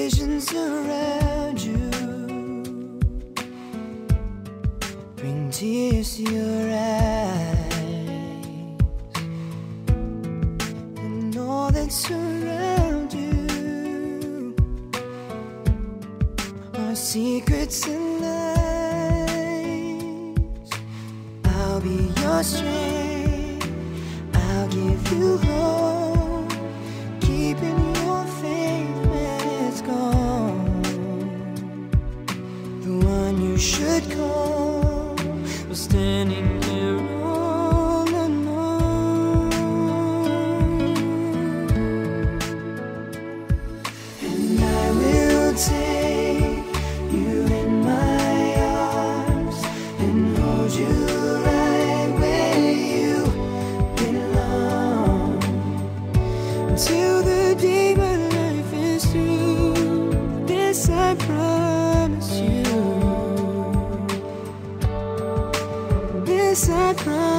visions around you bring tears to your eyes, and all that's around you are secrets and lies. I'll be your strength, I'll give you hope, keeping your faith when it's gone. The one you should call was standing there all alone. And I will take you in my arms and hold you right where you belong, until the day my life is through. This I promise you. This I promise.